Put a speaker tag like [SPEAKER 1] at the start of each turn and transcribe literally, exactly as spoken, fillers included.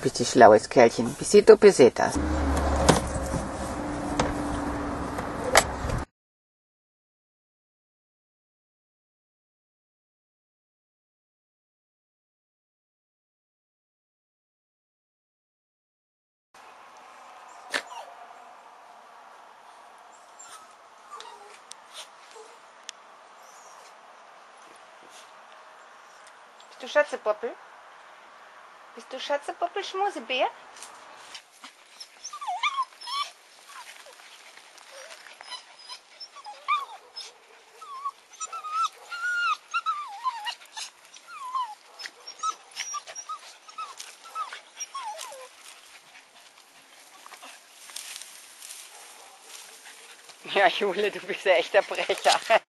[SPEAKER 1] bist ein schlaues Kerlchen. Besito, pesetas.
[SPEAKER 2] Bist du Schatzepoppel? Bist du Schatzepoppel, Schmusebär? Ja, Jule, du bist ja echt der Brecher.